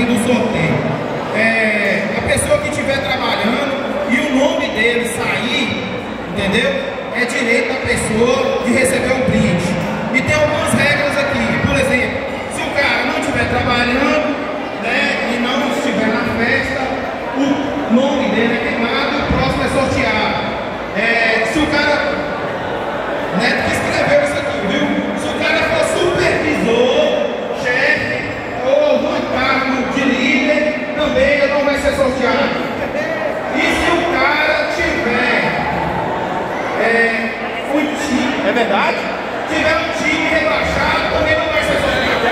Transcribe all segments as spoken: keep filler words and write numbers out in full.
aqui do sorteio. É, a pessoa que estiver trabalhando e o nome dele sair, entendeu? É direito da pessoa de receber um brinde. E tem algumas regras aqui. Por exemplo, se o cara não estiver trabalhando, né, e não estiver na festa, o nome dele é queimado e o próximo é sorteado. É, se o cara, né, que escreveu isso aqui, viu? Se o cara for supervisor, chefe ou algum cargo de líder, também ele não vai ser sorteado. E se o cara tiver é, um time, é verdade? Tiver um time rebaixado, também não vai ser sorteado.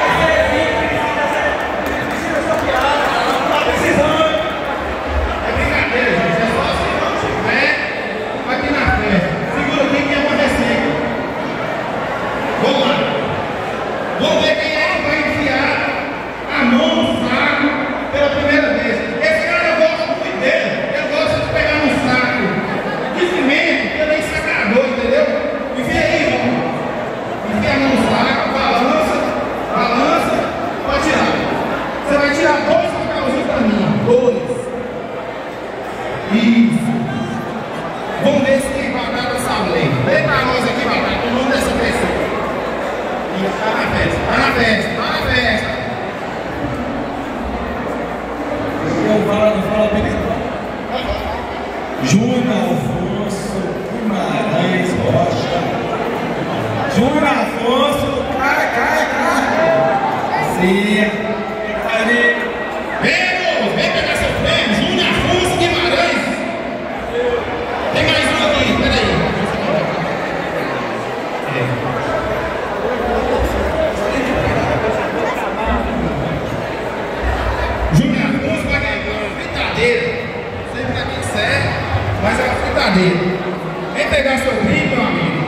Tá precisando. É brincadeira, gente. É só se não tiver aqui na festa. Segura aqui que é uma receita. Vamos lá. Vamos ver quem é que vai enfiar a mão no saco pela primeira vez. Esse cara gosta muito dele. Ele gosta de pegar no saco de cimento, ele é ensacador, entendeu? Enfia aí, irmão. Enfia a mão no saco, balança, balança, pode tirar. Você vai tirar dois papelzinhos pra mim. Dois. Isso. Vamos ver se tem batata sableira. Vem pra nós aqui, batata, o nome dessa pessoa. Isso, tá na festa, tá na festa, tá na festa. Eu falo, eu falo bem. Júnior Afonso Guimarães Rocha. Júnior Afonso, cara, cara, cara. Sim. Ali. Vem, vem pegar seu prêmio, Júnior Afonso Guimarães. Tem mais um aqui, peraí. Júnior Afonso vai ganhar uma fritadeira. Não sei pra quem serve, mas é uma fritadeira. Vem pegar seu prêmio, meu amigo.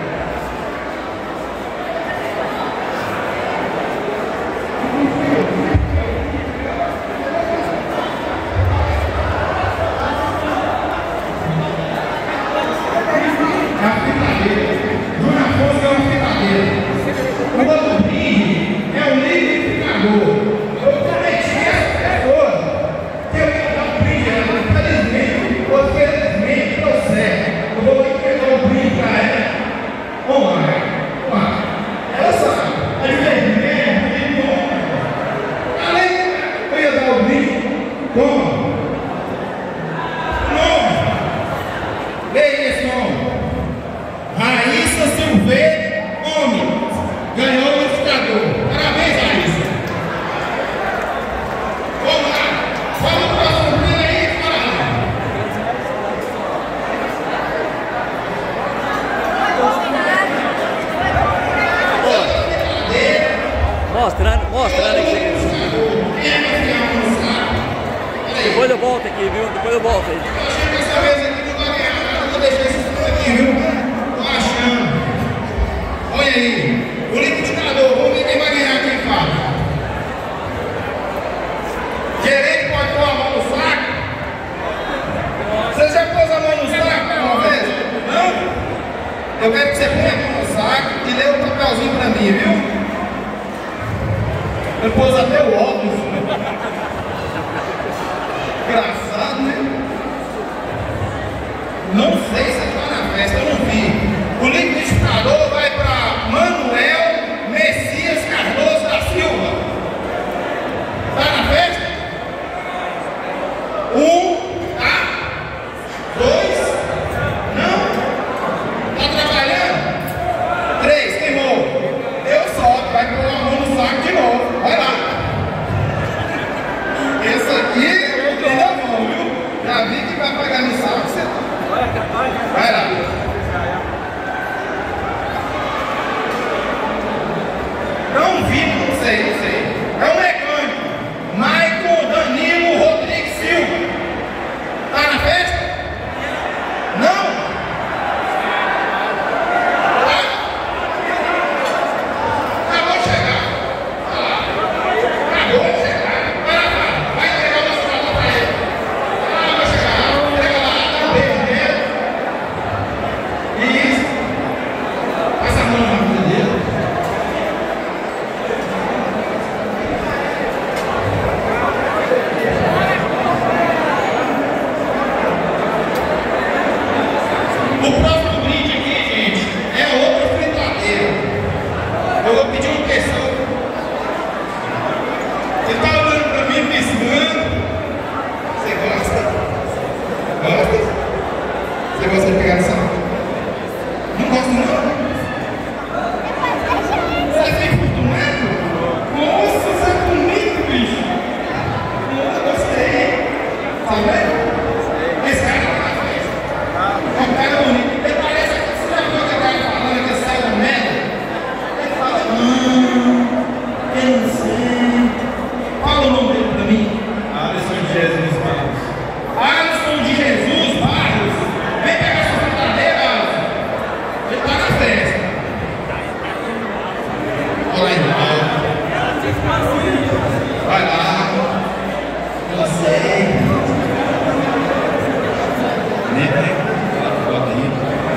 Mostrando, mostrando aqui. Depois eu volto aqui, viu? Depois eu volto aí. Eu achei que dessa vez aqui não vai ganhar nada, eu vou deixar esse tudo aqui, viu? Tô achando. Olha aí, o liquidificador, vamos ver quem vai ganhar aqui em casa. Gerente pode pôr a mão no saco? Você já pôs a mão no saco uma vez? Não? Eu quero que você ponha a mão no saco e dê um papelzinho pra mim, viu? Eu pôs até o óculos. Engraçado, né? Não sei se está na festa, eu não vi. O liquidificador vai para Manuel Messias Cardoso da Silva. Está na festa? Um, tá? Dois, não? Está trabalhando? Três, queimou. Eu solto, vai pôr a mão no saco de novo. Vai lá. Esse aqui eu tô na mão, viu? Já vi que vai pagar no saco, você vai lá. Não vi, não sei, não sei. É um mecânico. Maicon Danilo Rodrigues Silva. Tá na festa? Não? Tá? Acabou de chegar. Olha lá. Acabou de chegar. Vai lá, vai. Vai entregar uma escola pra ele. Ah, vai chegar. Entrega lá, dá um beijo nele. Isso. Passa a mão na vida dele. Vai lá. Eu sei. Vem, vem. Bota aí.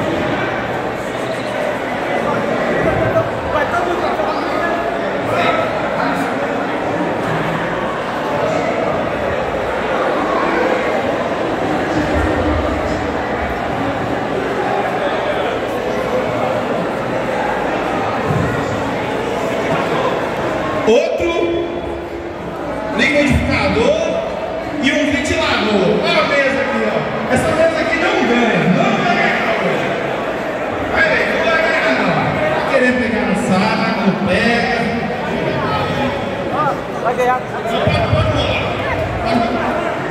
Outro liquidificador e um ventilador. Olha a mesa aqui, ó. Essa mesa aqui não ganha, não vai ganhar hoje. Vai ver, não vai ganhar não. Tá querendo pegar no saco, não pega. Vai ganhar. Só pode pôr no ar.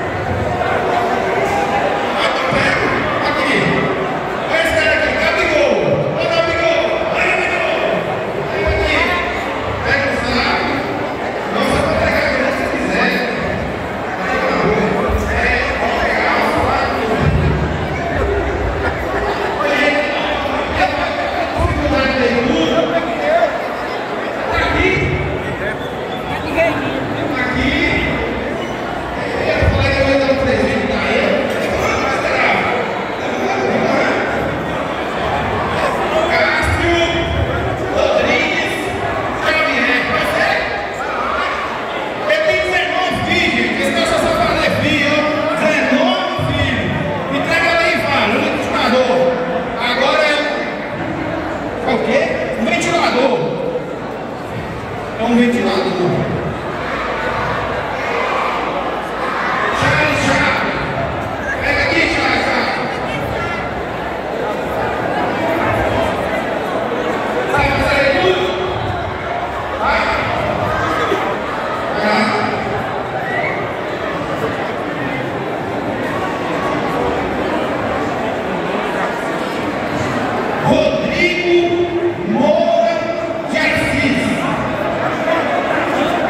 É um ventilador. Charles, Charles. Pega aqui, Charles, Charles. Vai fazer tudo? Vai. Vai. Rodrigo Moura de Assis.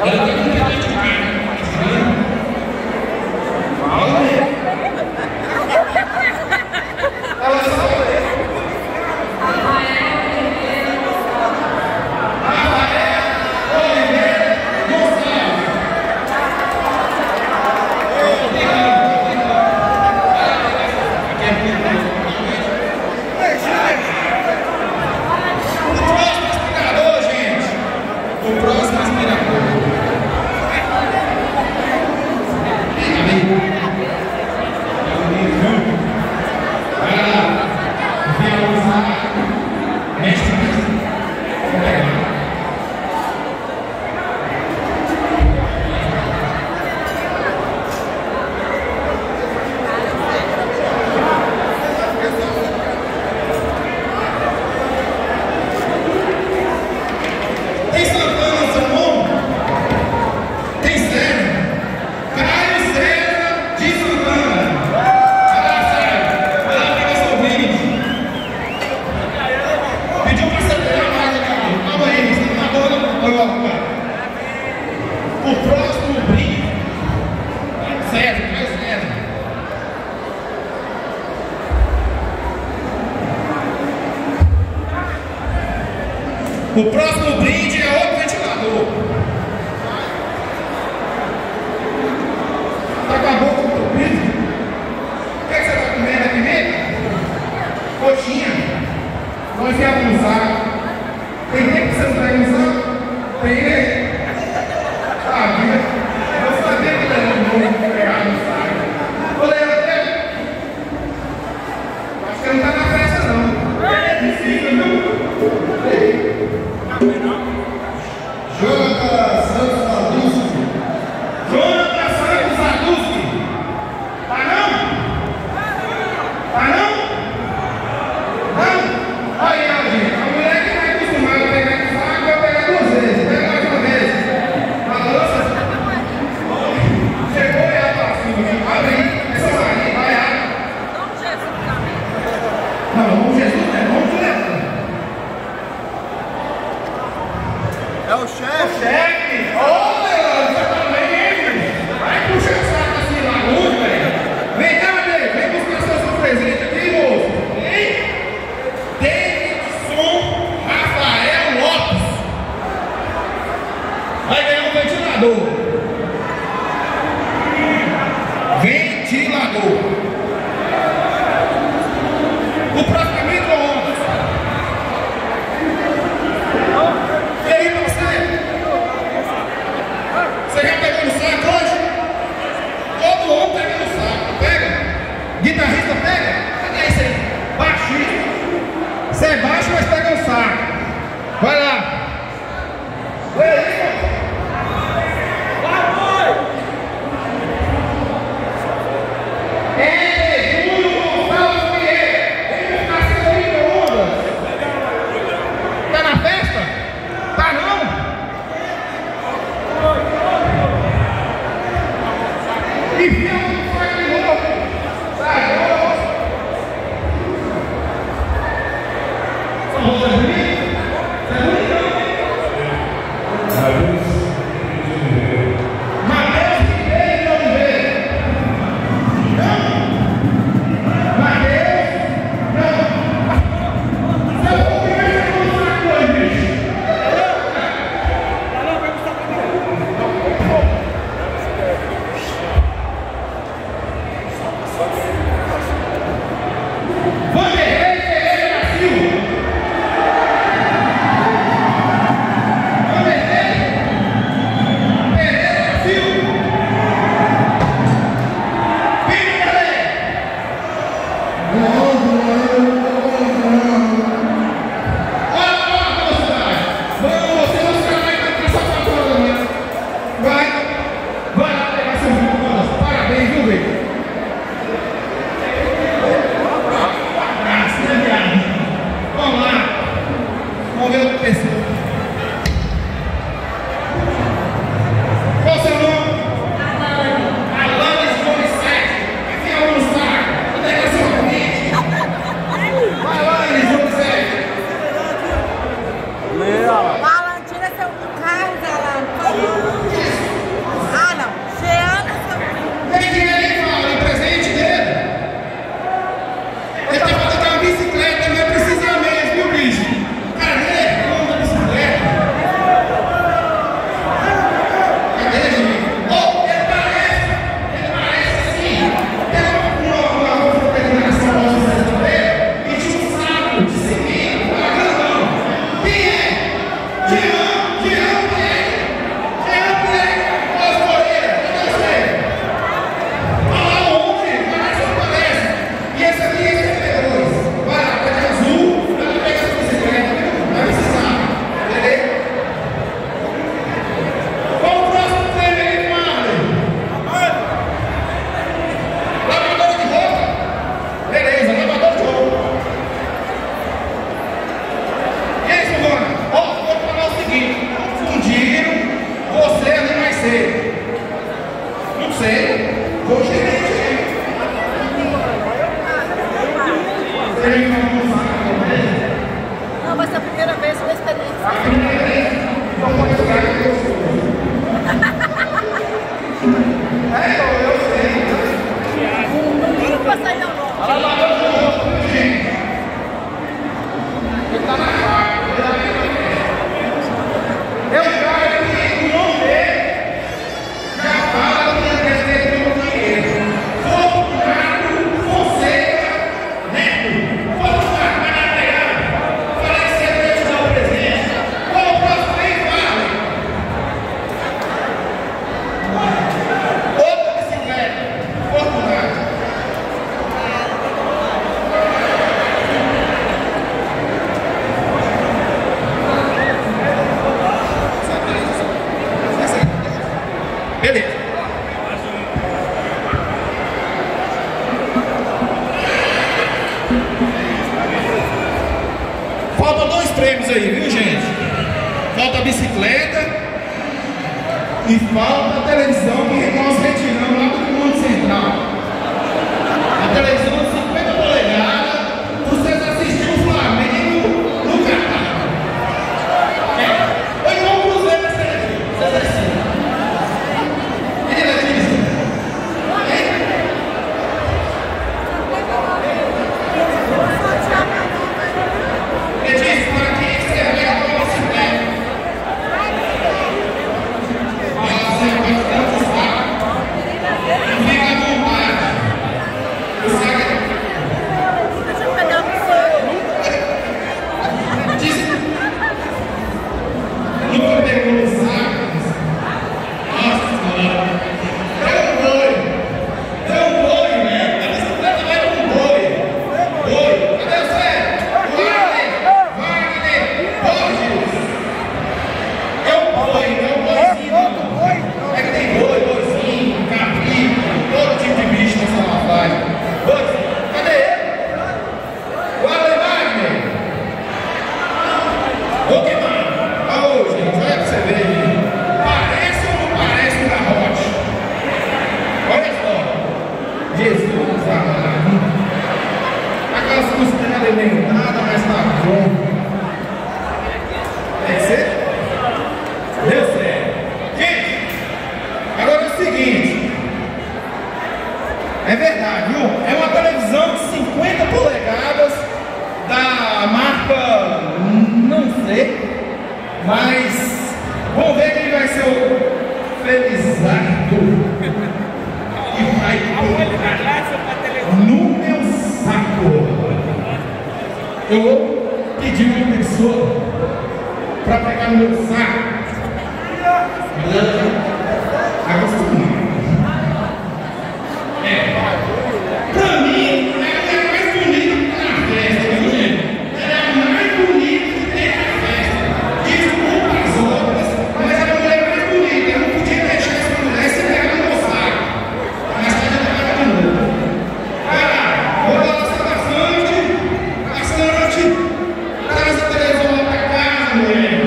Ela tem um pedaço de carne. Ela só o próximo brinde. César, mais César. O próximo brinde é outro ventilador. Tá com a boca entupida? O que é que você está comendo? É pimenta? Coxinha. Nós viemos no saco. Tem tempo que você não pega no saco? Tem, né? Eu sabia que ele era um bom pegar no saco. Ô, Leandro, acho que ele não tá na festa, não. Precisa, viu? Jonathan Santos Aduski. Jonathan Santos Aduski. Tá não? Tá não? Não? Aí, ó, gente. A mulher que tá acostumada a pegar no saco vai pegar duas vezes. Pega mais uma vez. Chegou e ela pra cima. Abre aí. Essa Maria, vai lá. Não, vamos Jesus, né? Vamos direto. É o chefe. Chefe! Ô, Leandro, você também, hein? Vai puxar o saco assim lá, muito, velho. Vem cá, David. Vem buscar seu surpresinha aqui, moço. Vem. Davidson Rafael Lopes. Vai ganhar um ventilador. Ventilador. O próximo é micro-ondas. E aí, você? Você já pegou no saco hoje? Todo mundo pega no saco. Pega? Guitarrista pega? Cadê isso aí? Baixista. Você é baixo, mas pega no saco. Vai lá. Vai aí, mano. Valentina, seu Carlos, Alan, por favor. E falta a televisão que nós retiramos lá do Comando Central. A televisão de cinquenta polegadas, vocês assistiram o Flamengo no Catar. É, foi igual o Cruzeiro nessa televisão. Vocês assistem. Ele é disso. Ele disse, para quem você vê a bicicleta? Fica à vontade. O saco nunca pegou o saco. Nossa senhora. Deu um boi. Deu um boi, né? A bicicleta vai com um boi. Boi. Cadê você? Wagner. Wagner. Borges. É um boi, é um boizinho. É que tem boi, boizinho, capim, todo tipo de bicho nessa lavagem. Boizinho. Cadê ele? Wagner, Wagner. Ô, que mano. Ô, gente, olha pra você ver aí. Parece ou não parece um garrote? Olha só. Jesus amado. Aquelas costelas nem nada, mas tá bom. Tem que ser? Deu certo. Gente, agora é o seguinte. É verdade, viu? É uma televisão de cinquenta polegadas da marca, não sei, mas vamos ver quem vai ser o Felizardo que vai colocar no meu saco. Eu vou pedir uma pessoa para pegar no meu saco. Água fumada. É. Pra mim, ela é a mais bonita que tem na festa, viu, gente? Ela é a mais bonita que tem na festa. Desculpa as outras, mas ela é a mulher mais bonita. Eu não podia deixar essa mulher sem pegar no meu saco. Mas tá de pegar de novo. Vai lá, vou balançar bastante. Bastante. Traz a televisão lá pra casa, mulher.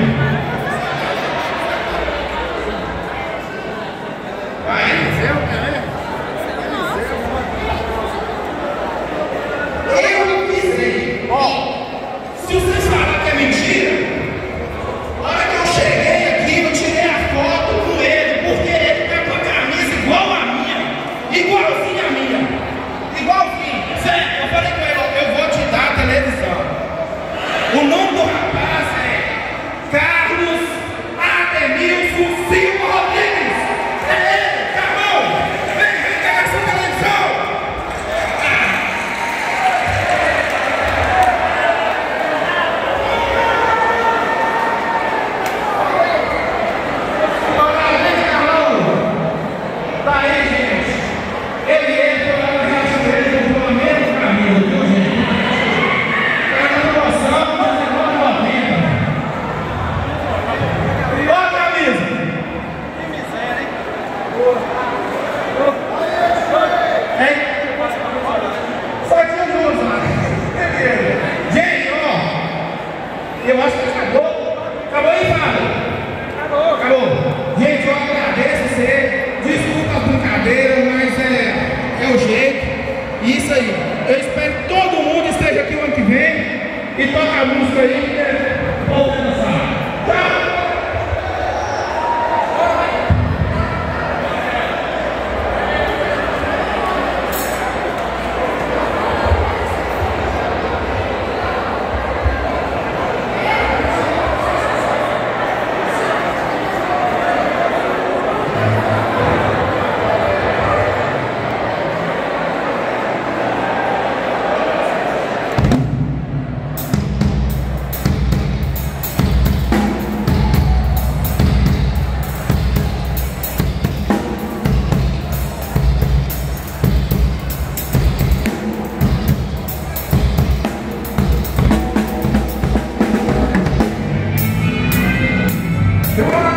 Eu não pisei. Se vocês falarem que é mentira, na hora que eu cheguei aqui, eu tirei a foto com ele, porque ele tá com a camisa igual a minha, igualzinha a minha, igualzinho. Sério, eu falei com ele, eu vou te dar a televisão. O nome do rapaz é Carlos Ademilson Silva Rodrigues. É ele, Carlão. Vem, vem pegar essa televisão. Tá aí, gente. Ele entra lá no rastreio do mesmo caminho, viu, gente? Tá na promoção, mas é quatro e noventa. Ó a camisa. Que miséria, hein? Hein? Só tinha duas lá. Beleza. Gente, ó. Eu acho que acabou. Acabou aí, Fábio? Acabou. Acabou. Gente, eu agradeço você. Desculpa as brincadeiras, mas é, é o jeito. Isso aí. Eu espero que todo mundo esteja aqui o ano que vem e toque a música aí, né? Vamos dançar. Tchau! Come on!